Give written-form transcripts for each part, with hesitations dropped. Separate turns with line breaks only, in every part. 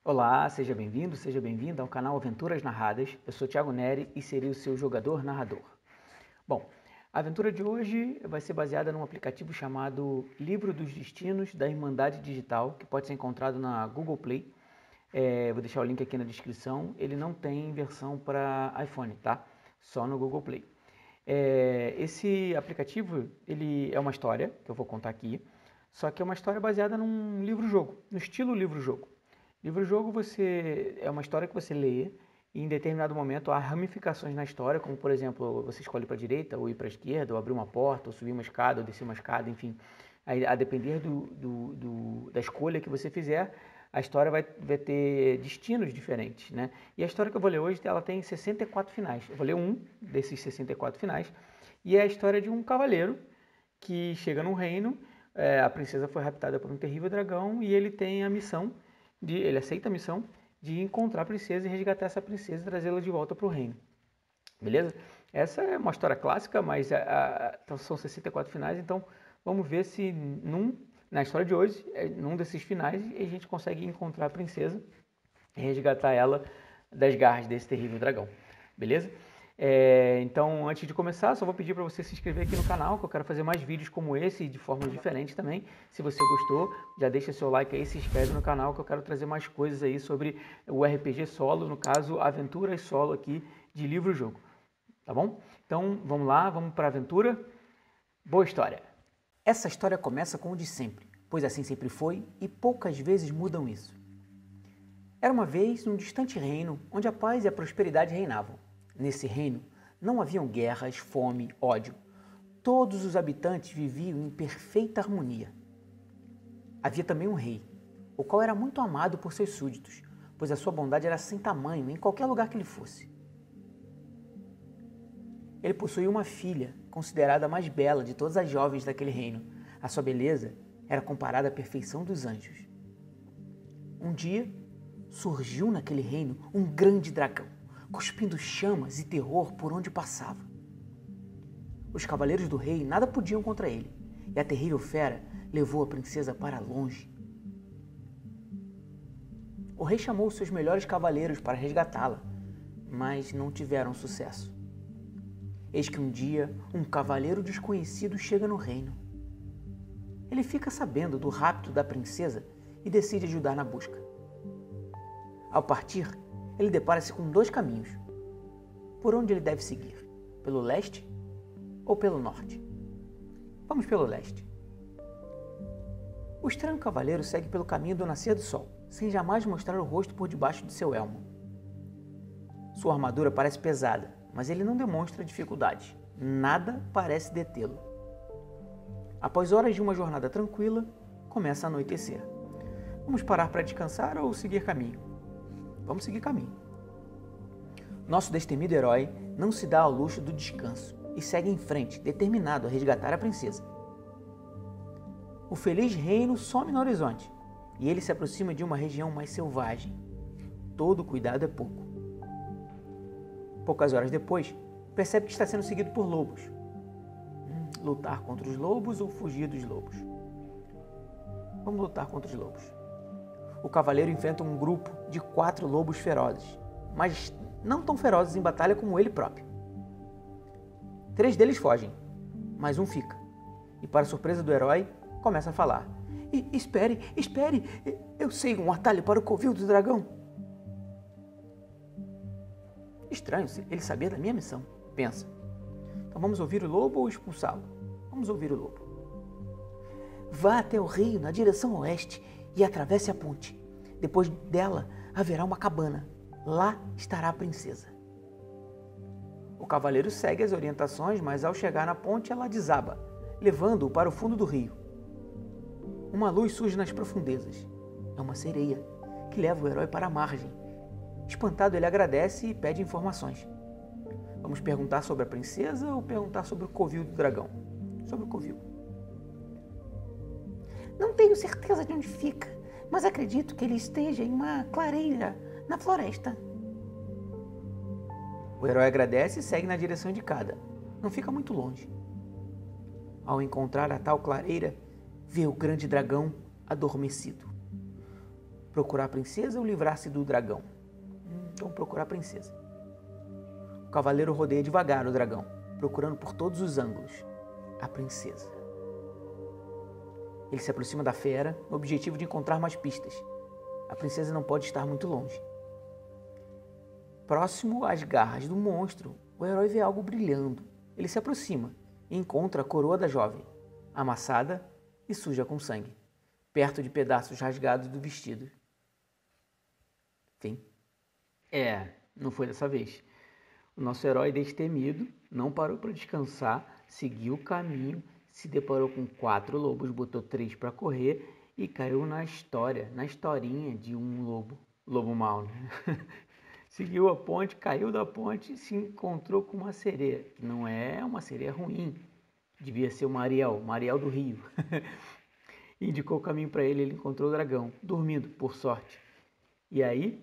Olá, seja bem-vindo, seja bem-vinda ao canal Aventuras Narradas. Eu sou Thiago Neri e serei o seu jogador-narrador. Bom, a aventura de hoje vai ser baseada num aplicativo chamado Livro dos Destinos da Irmandade Digital, que pode ser encontrado na Google Play. Vou deixar o link aqui na descrição. Ele não tem versão para iPhone, tá? Só no Google Play. Esse aplicativo, ele é uma história que eu vou contar aqui, só que é uma história baseada num livro-jogo, no estilo livro-jogo. Livro-jogo é uma história que você lê e em determinado momento há ramificações na história, como por exemplo, você escolhe para a direita, ou ir para a esquerda, ou abrir uma porta, ou subir uma escada, ou descer uma escada, enfim. A depender da escolha que você fizer, a história vai ter destinos diferentes, né? E a história que eu vou ler hoje, ela tem 64 finais. Eu vou ler um desses 64 finais, e é a história de um cavaleiro que chega num reino, a princesa foi raptada por um terrível dragão, e ele tem a missão ele aceita a missão de encontrar a princesa e resgatar essa princesa e trazê-la de volta para o reino. Beleza? Essa é uma história clássica, mas então são 64 finais, então vamos ver se na história de hoje, num desses finais, a gente consegue encontrar a princesa e resgatar ela das garras desse terrível dragão. Beleza? Então, antes de começar, só vou pedir para você se inscrever aqui no canal, que eu quero fazer mais vídeos como esse, de formas diferentes também. Se você gostou, já deixa seu like aí, se inscreve no canal, que eu quero trazer mais coisas aí sobre o RPG solo, no caso, aventuras solo aqui de livro-jogo. Tá bom? Então, vamos lá, vamos para a aventura. Boa história! Essa história começa com o de sempre, pois assim sempre foi e poucas vezes mudam isso. Era uma vez um distante reino onde a paz e a prosperidade reinavam. Nesse reino não haviam guerras, fome, ódio. Todos os habitantes viviam em perfeita harmonia. Havia também um rei, o qual era muito amado por seus súditos, pois a sua bondade era sem tamanho em qualquer lugar que ele fosse. Ele possuía uma filha, considerada a mais bela de todas as jovens daquele reino. A sua beleza era comparada à perfeição dos anjos. Um dia, surgiu naquele reino um grande dragão, cuspindo chamas e terror por onde passava. Os cavaleiros do rei nada podiam contra ele, e a terrível fera levou a princesa para longe. O rei chamou seus melhores cavaleiros para resgatá-la, mas não tiveram sucesso. Eis que um dia um cavaleiro desconhecido chega no reino. Ele fica sabendo do rapto da princesa e decide ajudar na busca. Ao partir, ele depara-se com dois caminhos. Por onde ele deve seguir? Pelo leste ou pelo norte? Vamos pelo leste. O estranho cavaleiro segue pelo caminho do nascer do sol, sem jamais mostrar o rosto por debaixo de seu elmo. Sua armadura parece pesada, mas ele não demonstra dificuldade. Nada parece detê-lo. Após horas de uma jornada tranquila, começa a anoitecer. Vamos parar para descansar ou seguir caminho? Vamos seguir caminho. Nosso destemido herói não se dá ao luxo do descanso e segue em frente, determinado a resgatar a princesa. O feliz reino some no horizonte e ele se aproxima de uma região mais selvagem. Todo cuidado é pouco. Poucas horas depois, percebe que está sendo seguido por lobos. Lutar contra os lobos ou fugir dos lobos? Vamos lutar contra os lobos. O cavaleiro enfrenta um grupo de 4 lobos ferozes, mas não tão ferozes em batalha como ele próprio. 3 deles fogem, mas um fica. E para surpresa do herói, começa a falar. Espere, eu sei um atalho para o covil do dragão. Estranho, ele sabia da minha missão, pensa. Então vamos ouvir o lobo ou expulsá-lo? Vamos ouvir o lobo. Vá até o rio na direção oeste e atravesse a ponte. Depois dela haverá uma cabana. Lá estará a princesa. O cavaleiro segue as orientações, mas ao chegar na ponte ela desaba, levando-o para o fundo do rio. Uma luz surge nas profundezas. É uma sereia que leva o herói para a margem. Espantado, ele agradece e pede informações. Vamos perguntar sobre a princesa ou perguntar sobre o covil do dragão? Sobre o covil. Não tenho certeza de onde fica, mas acredito que ele esteja em uma clareira na floresta. O herói agradece e segue na direção indicada. Não fica muito longe. Ao encontrar a tal clareira, vê o grande dragão adormecido. Procurar a princesa ou livrar-se do dragão? Então, procurar a princesa. O cavaleiro rodeia devagar o dragão, procurando por todos os ângulos a princesa. Ele se aproxima da fera no objetivo de encontrar mais pistas. A princesa não pode estar muito longe. Próximo às garras do monstro, o herói vê algo brilhando. Ele se aproxima e encontra a coroa da jovem, amassada e suja com sangue, perto de pedaços rasgados do vestido. Fim. Não foi dessa vez. O nosso herói, destemido, não parou para descansar, seguiu o caminho, se deparou com 4 lobos, botou 3 para correr e caiu na historinha de um lobo mau, né? Seguiu a ponte, caiu da ponte e se encontrou com uma sereia, que não é uma sereia ruim, devia ser uma Ariel do Rio. Indicou o caminho para ele encontrou o dragão, dormindo, por sorte. E aí,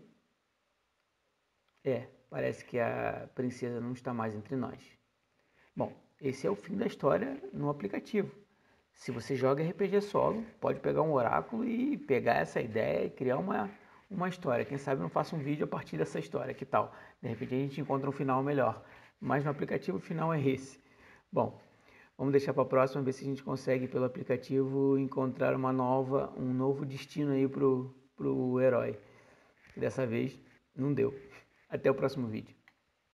parece que a princesa não está mais entre nós. Bom, esse é o fim da história no aplicativo. Se você joga RPG solo, pode pegar um oráculo e pegar essa ideia e criar uma história. Quem sabe eu não faço um vídeo a partir dessa história, que tal? De repente a gente encontra um final melhor. Mas no aplicativo o final é esse. Bom, vamos deixar para a próxima, ver se a gente consegue pelo aplicativo encontrar um novo destino aí pro herói. Dessa vez não deu. Até o próximo vídeo.